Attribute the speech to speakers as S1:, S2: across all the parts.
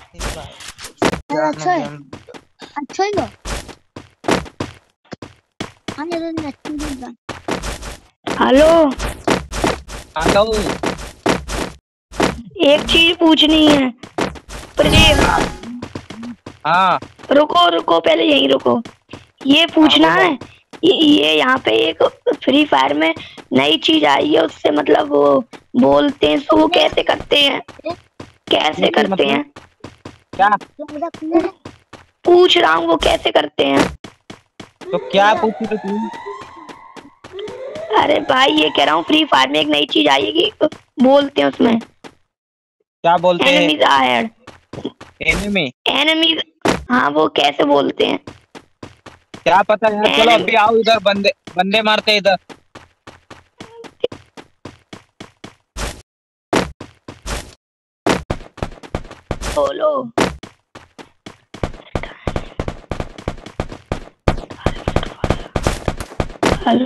S1: अरे
S2: जाने
S1: अच्छा है,
S2: गेम
S1: अच्छा ही हो। हाँ ये तो अच्छा ही है।
S3: Hello,
S2: hello.
S3: एक चीज पूछनी है प्रेम।
S2: हाँ
S3: रुको रुको, पहले यहीं रुको। ये
S2: हाँ
S3: पूछना
S2: बोलो।
S3: है, ये यहाँ पे एक फ्री फायर में नई चीज आई है, उससे मतलब वो बोलते हैं, तो वो कैसे करते हैं, कैसे
S2: ठीक है
S3: करते
S2: मतलब
S3: हैं?
S2: क्या?
S3: पूछ रहा हूँ वो कैसे करते हैं।
S2: तो क्या पूछी तो तुम?
S3: अरे भाई, ये कह रहा हूँ फ्री फायर में एक नई चीज आई है कि बोलते हैं उसमें
S2: क्या बोलते हैं?
S3: Enemies ahead,
S2: enemy?
S3: एनिमीज। हाँ, वो कैसे बोलते हैं?
S2: क्या पता यार, चलो
S3: एनिमी
S2: अभी आओ इधर, बंदे बंदे मारते हैं इधर।
S3: बोलो। हेलो,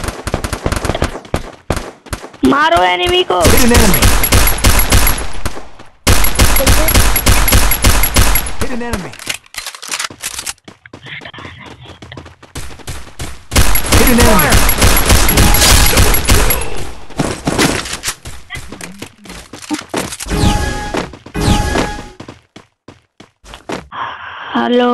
S3: मारो एनिमी को।
S4: Hit an enemy. Hit an enemy. Hit an enemy.
S3: Hello,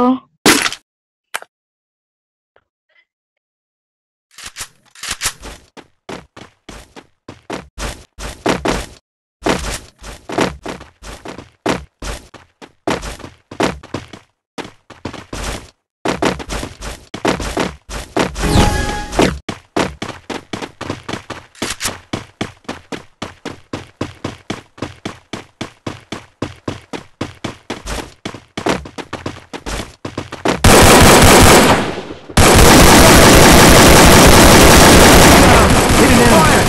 S4: Hit an enemy.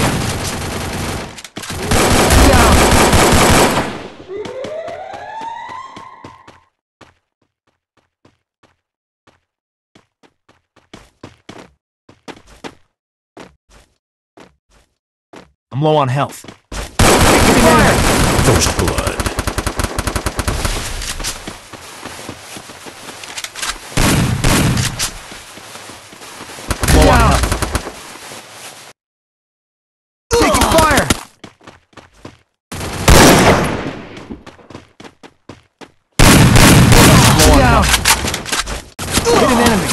S4: I'm low on health. Hit an enemy. First blood. Low on health. Taking fire. Low on health. Hit an enemy.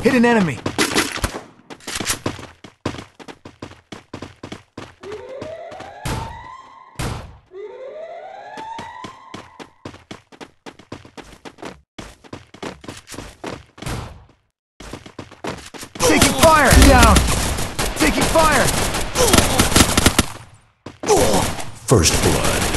S4: Hit an enemy. Taking fire! Down! Taking fire!
S5: First blood.